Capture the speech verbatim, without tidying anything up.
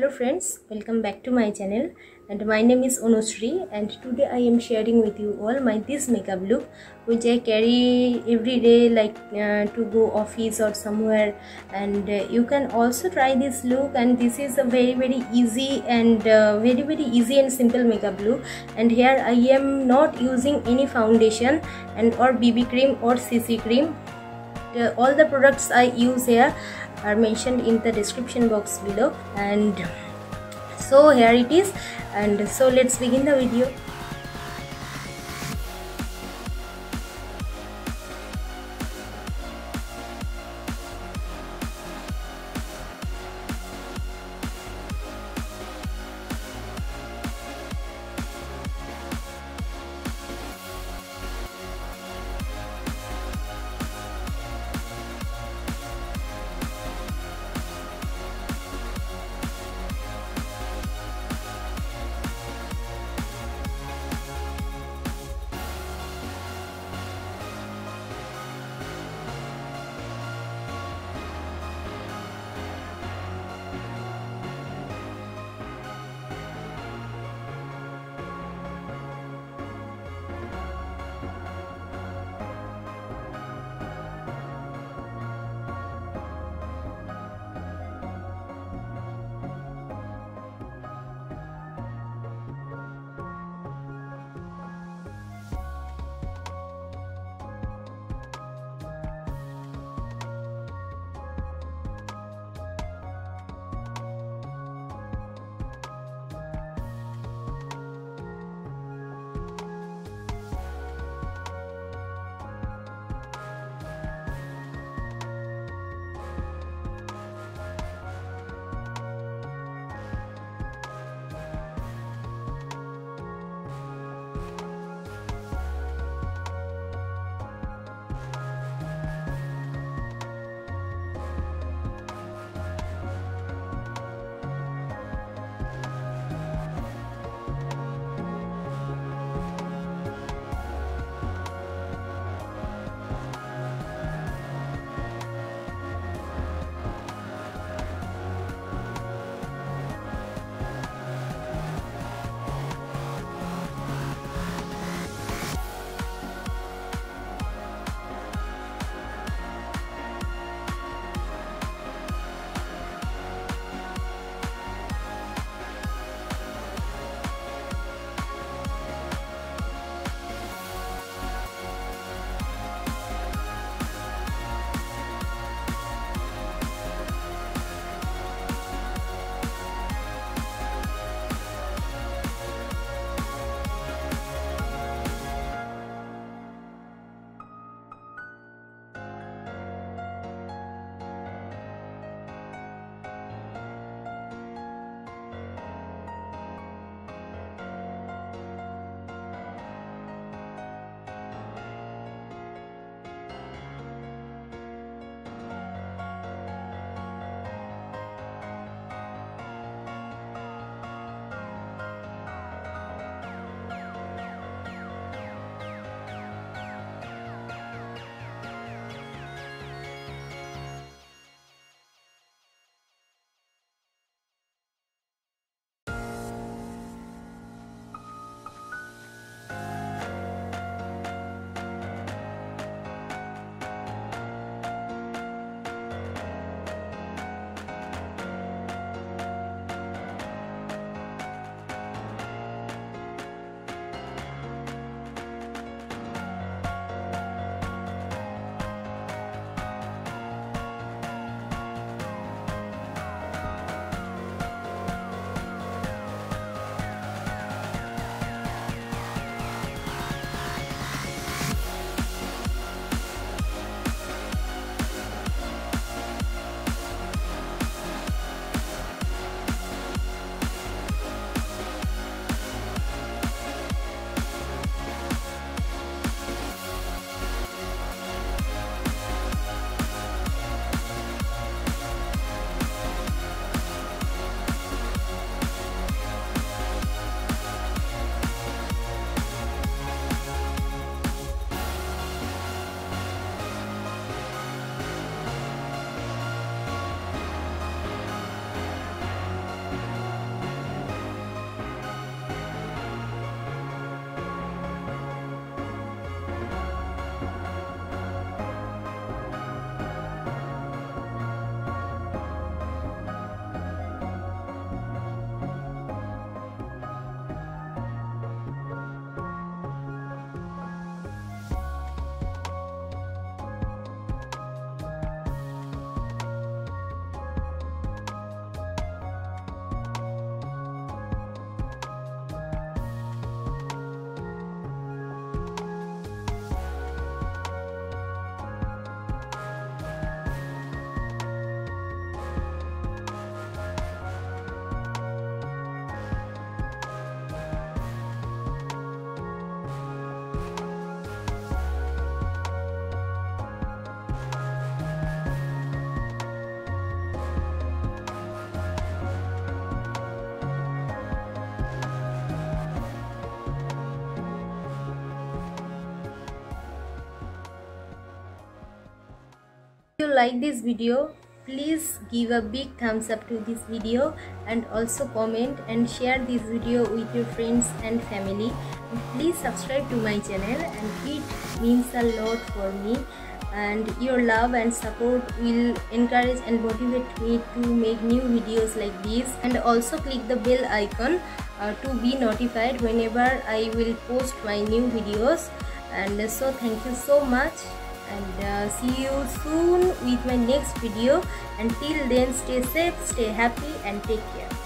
Hello friends, welcome back to my channel, and my name is Anushree, and today I am sharing with you all my this makeup look which I carry every day, like uh, to go office or somewhere. And uh, you can also try this look, and this is a very very easy and uh, very very easy and simple makeup look. And here I am not using any foundation and or B B cream or C C cream. Uh, all the products I use here are mentioned in the description box below, and so here it is. And so let's begin the video. you like this video, please give a big thumbs up to this video and also comment and share this video with your friends and family. And please subscribe to my channel, and it means a lot for me, and your love and support will encourage and motivate me to make new videos like this. And also click the bell icon uh, to be notified whenever I will post my new videos. And so thank you so much, and uh, see you soon with my next video. Until then, stay safe, stay happy, and take care.